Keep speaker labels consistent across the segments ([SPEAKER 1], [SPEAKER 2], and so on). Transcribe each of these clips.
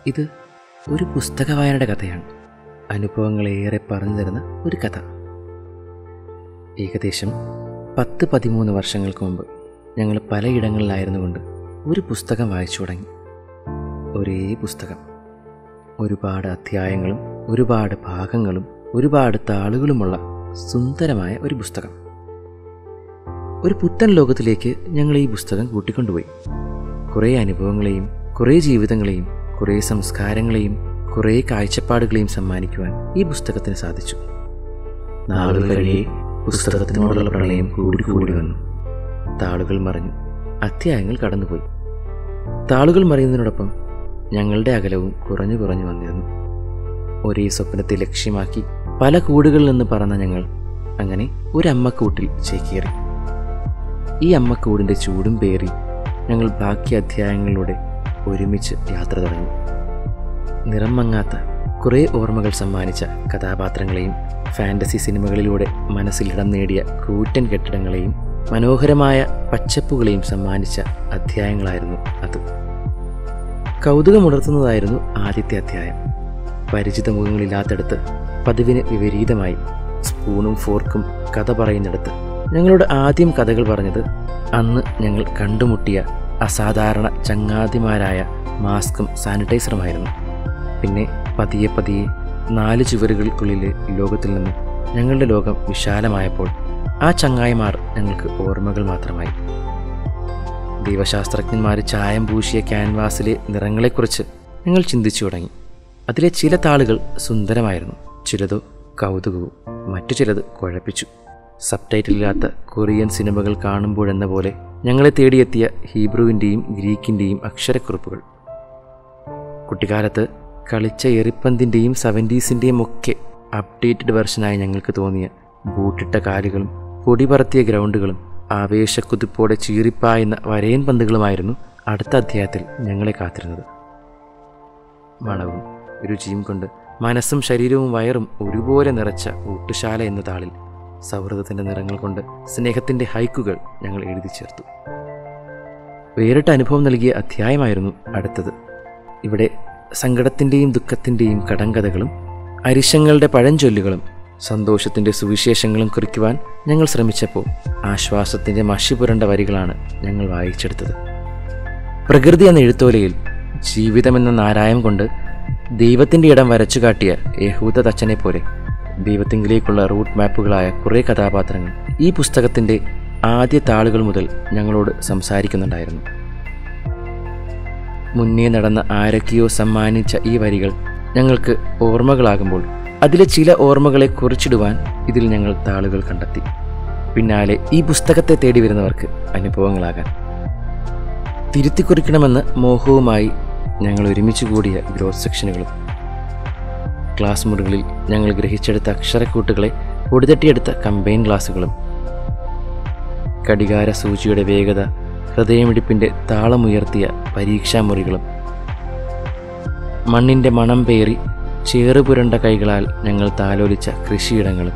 [SPEAKER 1] ഇത് ഒരു പുസ്തക വായനയുടെ കഥയാണ്. അനുഭവങ്ങളേറെ പറഞ്ഞു തരുന്ന ഒരു കഥ. ഏകദേശം 10-13 വർഷങ്ങൾക്ക് മുമ്പ് ഞങ്ങൾ പലയിടങ്ങളിലായിരുന്നു കൊണ്ട് ഒരു പുസ്തകം വായിച്ചു തുടങ്ങി. ഒരേ പുസ്തകം, ഒരുപാട് അധ്യായങ്ങളും ഒരുപാട് ഭാഗങ്ങളും ഒരുപാട് താളുകളുമുള്ള സുന്ദരമായ ഒരു പുസ്തകം. ഒരു പുത്തൻ ലോകത്തിലേക്ക് ഞങ്ങൾ ഈ പുസ്തകം കൂട്ടിക്കൊണ്ടുപോയി. കുറേ അനുഭവങ്ങളെയും കുറേ ജീവിതങ്ങളെയും കുറേ സംസ്കാരങ്ങളെയും കുറേ കാഴ്ചപ്പാടുകളെയും സമ്മാനിക്കുവാൻ ഈ പുസ്തകത്തിന് സാധിച്ചു. നാളുകൾ കഴിയെ പുസ്തകത്തിനോടുള്ള പ്രണയം കൂടി വന്നു. താളുകൾ മറിഞ്ഞു, അധ്യായങ്ങൾ കടന്നുപോയി. താളുകൾ മറിയുന്നതിനോടൊപ്പം ഞങ്ങളുടെ അകലവും കുറഞ്ഞു വന്നിരുന്നു. ഒരേ സ്വപ്നത്തെ ലക്ഷ്യമാക്കി പല കൂടുകളിൽ നിന്ന് പറന്ന ഞങ്ങൾ അങ്ങനെ ഒരു അമ്മക്കൂട്ടിൽ ചേക്കേറി. ഈ അമ്മക്കൂടിൻ്റെ ചൂടും പേറി ഞങ്ങൾ ബാക്കി അധ്യായങ്ങളിലൂടെ ഒരുമിച്ച് യാത്ര തുടങ്ങി. നിറം മങ്ങാത്ത കുറേ ഓർമ്മകൾ സമ്മാനിച്ച കഥാപാത്രങ്ങളെയും ഫാൻറ്റസി സിനിമകളിലൂടെ മനസ്സിലിടം നേടിയ കൂറ്റൻ കെട്ടിടങ്ങളെയും മനോഹരമായ പച്ചപ്പുകളെയും സമ്മാനിച്ച അധ്യായങ്ങളായിരുന്നു അത്. കൗതുകമുണർത്തുന്നതായിരുന്നു ആദ്യത്തെ അധ്യായം. പരിചിത മുഖങ്ങളില്ലാത്തടത്ത് പതിവിന് വിപരീതമായി സ്പൂണും ഫോർക്കും കഥ പറയുന്നിടത്ത് ഞങ്ങളോട് ആദ്യം കഥകൾ പറഞ്ഞത് അന്ന് ഞങ്ങൾ കണ്ടുമുട്ടിയ അസാധാരണ ചങ്ങാതിമാരായ മാസ്കും സാനിറ്റൈസറുമായിരുന്നു. പിന്നെ പതിയെ 4 ചുവരുകൾക്കുള്ളിലെ ലോകത്തിൽ നിന്ന് ഞങ്ങളുടെ ലോകം വിശാലമായപ്പോൾ ആ ചങ്ങായിമാർ ഞങ്ങൾക്ക് ഓർമ്മകൾ മാത്രമായി. ദൈവശാസ്ത്രജ്ഞന്മാർ ചായം പൂശിയ ക്യാൻവാസിലെ നിറങ്ങളെക്കുറിച്ച് ഞങ്ങൾ ചിന്തിച്ചു തുടങ്ങി. അതിലെ ചില താളുകൾ സുന്ദരമായിരുന്നു, ചിലതോ കൗതുകവും, മറ്റു ചിലത് കുഴപ്പിച്ചു. സബ് ടൈറ്റിലില്ലാത്ത കൊറിയൻ സിനിമകൾ കാണുമ്പോഴെന്ന പോലെ ഞങ്ങളെ തേടിയെത്തിയ ഹീബ്രുവിൻ്റെയും ഗ്രീക്കിൻ്റെയും അക്ഷരക്കുറിപ്പുകൾ. കുട്ടിക്കാലത്ത് കളിച്ച എറിപ്പന്തിൻ്റെയും 70s ഒക്കെ അപ്ഡേറ്റഡ് വെർഷനായി ഞങ്ങൾക്ക് തോന്നിയ ബൂട്ടിട്ട കാലുകളും പൊടി പറത്തിയ ഗ്രൗണ്ടുകളും ആവേശക്കുതിപ്പോടെ ചീറിപ്പായുന്ന വരയൻ പന്തുകളുമായിരുന്നു അടുത്ത അധ്യായത്തിൽ ഞങ്ങളെ കാത്തിരുന്നത്. മണവും രുചിയും കൊണ്ട് മനസ്സും ശരീരവും വയറും ഒരുപോലെ നിറച്ച ഊട്ടുശാല എന്ന താളിൽ സൗഹൃദത്തിൻ്റെ നിറങ്ങൾ കൊണ്ട് സ്നേഹത്തിൻ്റെ ഹൈക്കുകൾ ഞങ്ങൾ എഴുതി ചേർത്തു. വേറിട്ട അനുഭവം നൽകിയ അധ്യായമായിരുന്നു അടുത്തത്. ഇവിടെ സങ്കടത്തിൻ്റെയും ദുഃഖത്തിൻ്റെയും കടങ്കഥകളും അരിശങ്ങളുടെ പഴഞ്ചൊല്ലുകളും സന്തോഷത്തിൻ്റെ സുവിശേഷങ്ങളും കുറിക്കുവാൻ ഞങ്ങൾ ശ്രമിച്ചപ്പോൾ ആശ്വാസത്തിൻ്റെ മഷി പുരണ്ട വരികളാണ് ഞങ്ങൾ വായിച്ചെടുത്തത്. പ്രകൃതി എന്ന എഴുത്തോലയിൽ ജീവിതമെന്ന നാരായം കൊണ്ട് ദൈവത്തിൻ്റെ ഇടം വരച്ചു കാട്ടിയ യഹൂദ തച്ചനെ പോലെ ദൈവത്തിങ്കിലേക്കുള്ള റൂട്ട് മാപ്പുകളായ കുറേ കഥാപാത്രങ്ങൾ ഈ പുസ്തകത്തിൻ്റെ ആദ്യ താളുകൾ മുതൽ ഞങ്ങളോട് സംസാരിക്കുന്നുണ്ടായിരുന്നു. മുന്നേ നടന്ന ആരൊക്കെയോ സമ്മാനിച്ച ഈ വരികൾ ഞങ്ങൾക്ക് ഓർമ്മകളാകുമ്പോൾ അതിലെ ചില ഓർമ്മകളെ കുറിച്ചിടുവാൻ ഇതിൽ ഞങ്ങൾ താളുകൾ കണ്ടെത്തി. പിന്നാലെ ഈ പുസ്തകത്തെ തേടി വരുന്നവർക്ക് അനുഭവങ്ങളാകാൻ. തിരുത്തിക്കുറിക്കണമെന്ന് മോഹവുമായി ഞങ്ങൾ ഒരുമിച്ച് കൂടിയ ഗ്രോത്ത് സെക്ഷനുകളും ക്ലാസ് മുറികളിൽ ഞങ്ങൾ ഗ്രഹിച്ചെടുത്ത അക്ഷരക്കൂട്ടുകളെ പൊടിതട്ടിയെടുത്ത കമ്പൈൻ ക്ലാസ്സുകളും കടികാര സൂചിയുടെ വേഗത ഹൃദയമിടിപ്പിൻ്റെ താളമുയർത്തിയ പരീക്ഷാമുറികളും മണ്ണിൻ്റെ മണം പേറി ചേറുപുരണ്ട കൈകളാൽ ഞങ്ങൾ താലോലിച്ച കൃഷിയിടങ്ങളും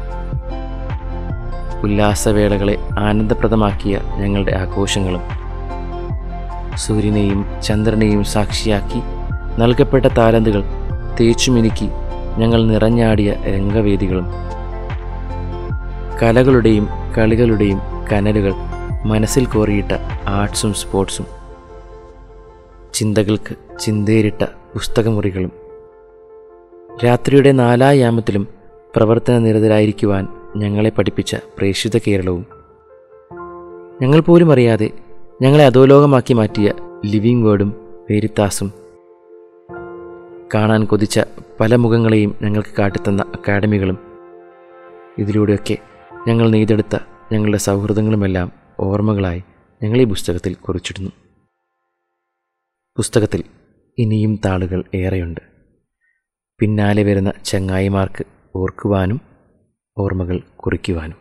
[SPEAKER 1] ഉല്ലാസവേളകളെ ആനന്ദപ്രദമാക്കിയ ഞങ്ങളുടെ ആഘോഷങ്ങളും സൂര്യനെയും ചന്ദ്രനെയും സാക്ഷിയാക്കി നൽകപ്പെട്ട താലന്തുകൾ തേച്ചുമിനുക്കി ഞങ്ങൾ നിറഞ്ഞാടിയ രംഗവേദികളും കലകളുടെയും കളികളുടെയും കനലുകൾ മനസ്സിൽ കോറിയിട്ട ആർട്സും സ്പോർട്സും ചിന്തകൾക്ക് ചിന്തേരിട്ട പുസ്തകമുറികളും രാത്രിയുടെ 4 യാമത്തിലും പ്രവർത്തന നിരതരായിരിക്കുവാൻ ഞങ്ങളെ പഠിപ്പിച്ച പ്രേക്ഷിത കേരളവും ഞങ്ങൾ പോലും അറിയാതെ ഞങ്ങളെ അധോലോകമാക്കി മാറ്റിയ ലിവിങ് വേർഡും വേരിത്താസും കാണാൻ കൊതിച്ച പല മുഖങ്ങളെയും ഞങ്ങൾക്ക് കാട്ടിത്തന്ന അക്കാഡമികളും ഇതിലൂടെയൊക്കെ ഞങ്ങൾ നെയ്തെടുത്ത ഞങ്ങളുടെ സൗഹൃദങ്ങളുമെല്ലാം ഓർമ്മകളായി ഞങ്ങൾ ഈ പുസ്തകത്തിൽ കുറിച്ചിടുന്നു. പുസ്തകത്തിൽ ഇനിയും താളുകൾ ഏറെയുണ്ട്. പിന്നാലെ വരുന്ന ചങ്ങായിമാർക്ക് ഓർക്കുവാനും ഓർമ്മകൾ കുറിക്കുവാനും.